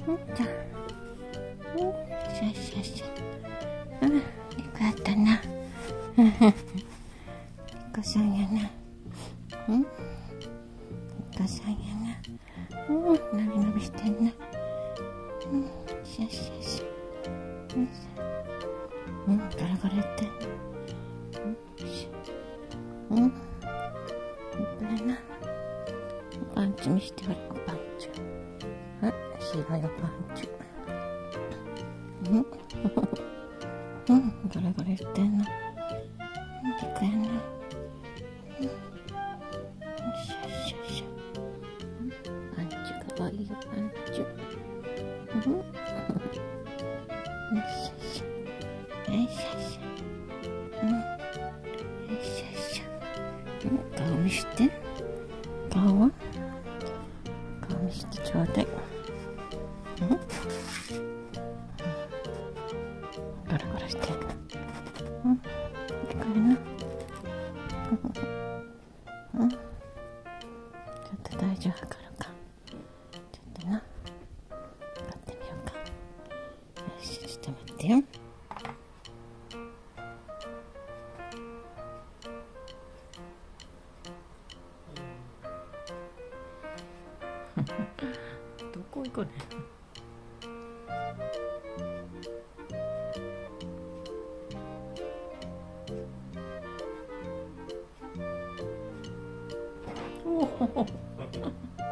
と、シャシャ。よかったな。猫さんやな。猫さんやな。のびのびしてんな。シャシャシャ。ガラガラやってんな。これな。パンチ見しておる、パンチ。白いパンチ。ガラガラやってんな。猫やな。シャシャシャ。パンチかわいいよ、パンチ。シャシャ。シャシャ。シャシャ。顔見して。顔は顔見してちょうだい。ガラガラしてる。これな。ちょっと大丈夫かろうか。ちょっとな。やってみようか。よし、ちょっと待ってよ。どこ行くね。おお。